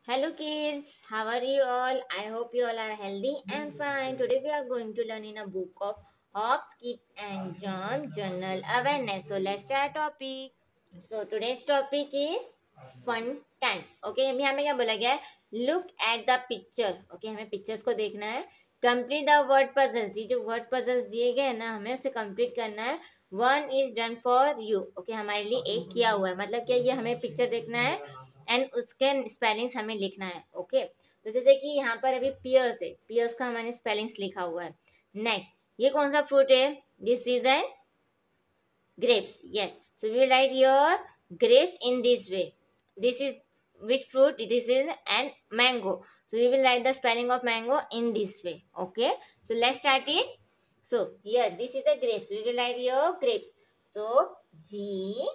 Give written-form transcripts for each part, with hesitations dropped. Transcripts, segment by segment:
Hello kids, how are you all? I hope you all are healthy and fine. Today we are going to learn in a book of Hop, Skip and Jump Journal Awareness. So let's start topic. So today's topic is fun time. Okay, अभी हमें क्या बोला गया है? Look at the picture. Okay, हमें pictures को देखना है. Complete the word puzzles. ये जो word puzzles दिए गए हैं ना, हमें उसे complete करना है. One is done for you. Okay, हमारे लिए एक किया हुआ है. मतलब क्या ये हमें picture देखना है एंड उसके स्पेलिंग्स हमें लिखना है. ओके, तो जैसे कि यहाँ पर अभी पियर्स है, पियर्स का हमारे स्पेलिंग्स लिखा हुआ है. नेक्स्ट, ये कौन सा फ्रूट है? This is an grapes. Yes, so we will write here grapes in this way. This is which fruit? This is an mango, so we will write the spelling of mango in this way. Okay, so let's start it. So here this is a grapes, we will write here grapes. So G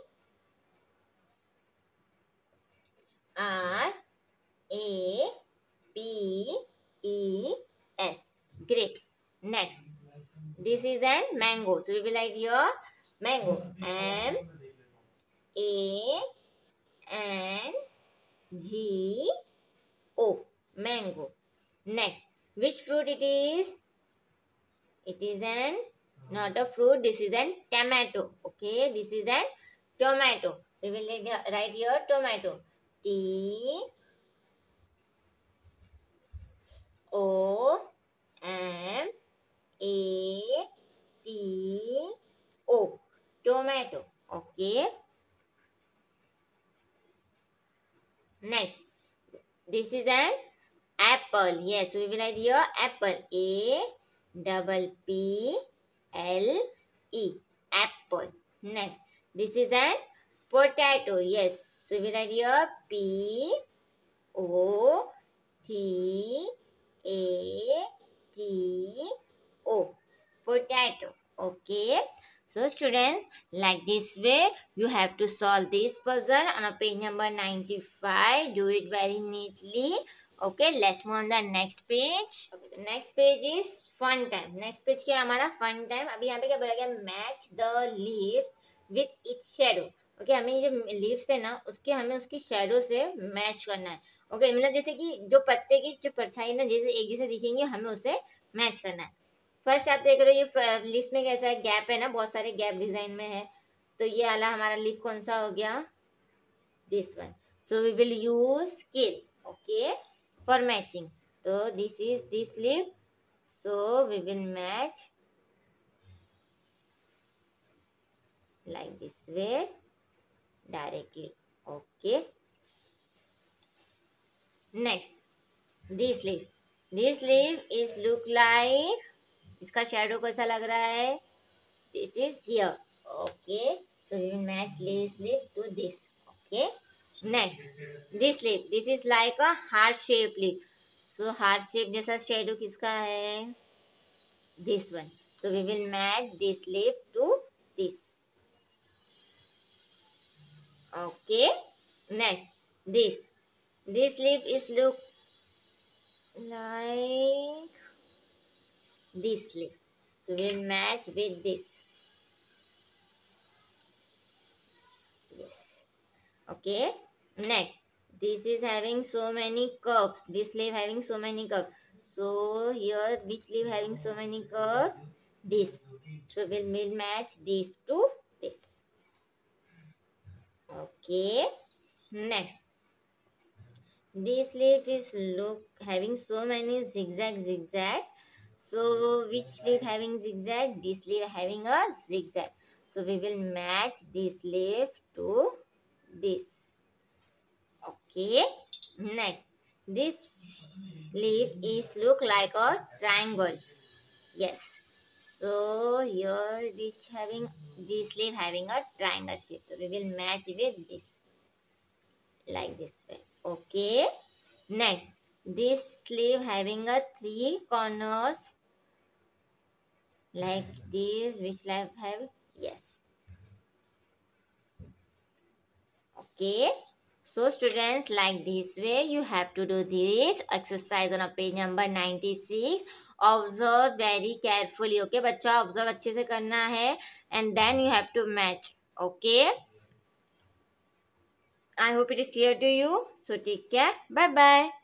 R A P E S, grapes. Next, this is an mango, so we will write here mango. M A N G O, mango. Next, which fruit it is? It is an not a fruit. This is an tomato. Okay, this is an tomato. So we will write here tomato. T O M A T O, tomato. Okay. Next, this is an apple. Yes, we will write here apple. A double P L E, apple. Next, this is an potato. Yes, so we will write here P O T A T O, potato. Okay. So students, like this way you have to solve this puzzle on a page number 95. Do it very neatly. Okay, let's move on the next page. Okay, the next page is fun time. Next page क्या है हमारा fun time. अभी यहाँ पे क्या बोला गया? Match the leaves with its shadow. Okay, हमें ये जो लीव्स है ना उसके हमें उसकी शेडो से मैच करना है. ओके, मतलब जैसे कि जो पत्ते की जो परछाई ना जैसे एक जैसे दिखेंगे हमें उसे मैच करना है. फर्स्ट आप देख रहे हो ये लिस्ट में कैसा है, गैप है ना, बहुत सारे गैप डिजाइन में है. तो ये वाला हमारा लीफ कौन सा हो गया? This one. So we will use scale. Okay, for matching. तो this is this leaf, so we will match like this way directly. Okay, next, this leaf. This leaf is look like, इसका shadow कैसा लग रहा है? This is here. Okay, so we will match this leaf to this. Okay, next, this leaf. This is like a heart shape leaf. So heart shape जैसा shadow किसका है? This one. So we will match this leaf to this. Okay, next, this leaf is look like this leaf, so we'll match with this. Yes. Okay, next, this is having so many curves. This leaf having so many curves, so here which leaf having so many curves? This. So we'll match this to this. Okay, next, this leaf is look having so many zigzag. So which leaf having zigzag? This leaf having a zigzag. So we will match this leaf to this. Okay, next, this leaf is look like a triangle. Yes, so here which having this leaf having a triangle shape. So we will match with this like this way. Okay, next, this leaf having a 3 corners like this. Which leaf have? Yes. Okay, so students, like this way you have to do this exercise on a page number 96. Observe very carefully. Okay बच्चा, observe अच्छे से करना है and then you have to match. Okay, I hope it is clear to you. So take care. Bye bye.